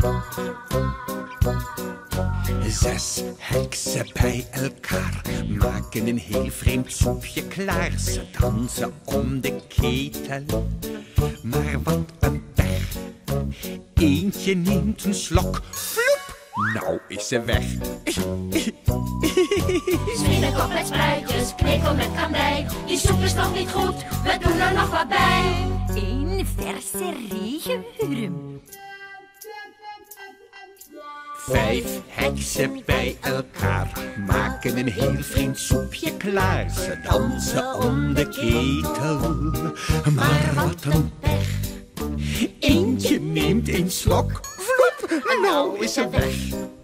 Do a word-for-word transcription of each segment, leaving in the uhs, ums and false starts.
Zes heksen bij elkaar maken een heel vreemd soepje klaar. Ze dansen om de ketel, maar wat een pech. Eentje neemt een slok, vloep, nou is ze weg. Spinnekop met spruitjes, knevel met kandij. Die soep is nog niet goed, we doen er nog wat bij. Een verse regenwurm. Vijf heksen bij elkaar maken een heel vreemd soepje klaar. Ze dansen om de ketel, maar wat een pech. Eentje neemt een slok, vloep, nou is ze weg.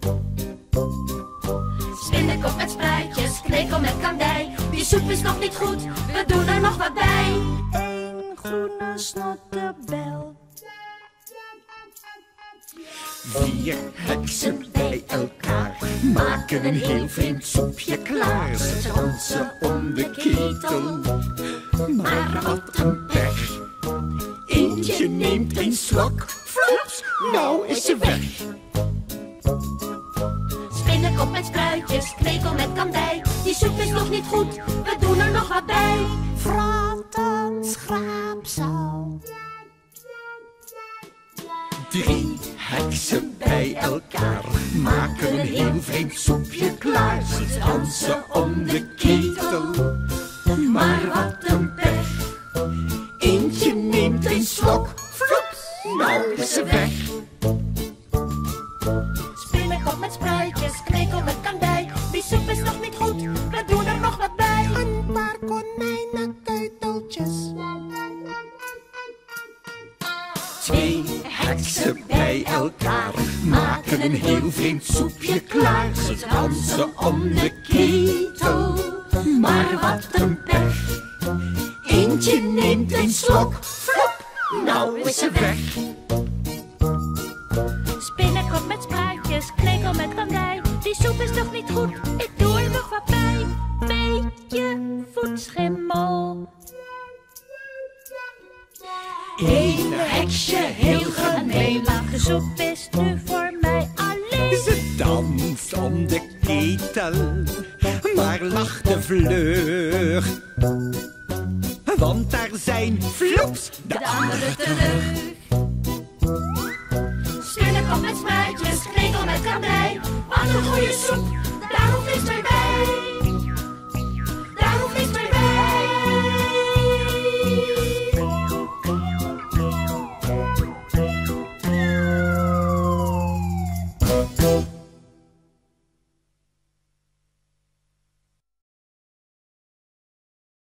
Spinnekop met spruitjes, knevel met kandij. Die soep is nog niet goed, we doen er nog wat bij. Een groene snottenbel. Vier heksen bij elkaar maken een heel vreemd soepje klaar. Ze dansen om de ketel, maar wat een pech. Eentje neemt een slok, vloeps, nou is ze weg. Spinnekop met spruitjes, knevel met kandij. Die soep is nog niet goed, we doen er nog wat bij. Fratten schraapsel. Drie heksen bij elkaar maken een heel vreemd soepje klaar. Ze dansen om de ketel, maar wat een pech. Eentje neemt een slok, vloeps, nou is ze weg. Spinnekop met spruitjes, knevel met kandij. Die soep is nog niet goed, we doen er nog wat bij. Een paar konijnenkeuteltjes. Twee heksen bij elkaar maken een heel vreemd soepje klaar. Ze dansen om de ketel, maar wat een pech. Eentje neemt een slok, flop, nou is ze weg. Spinnekop met spruitjes, knevel met kandij. Die soep is nog niet goed, ik doe er nog wat bij. Beetje voetschimmel. Eén heksje heel gemeen, Maar de soep is nu voor mij alleen. ze danst om de ketel, maar lacht de vlug. Want daar zijn vloeps de, De andere terug. Spinnekop met spruitjes, knevel met kandij. Wat een goede soep, daar hoeft niks meer bij.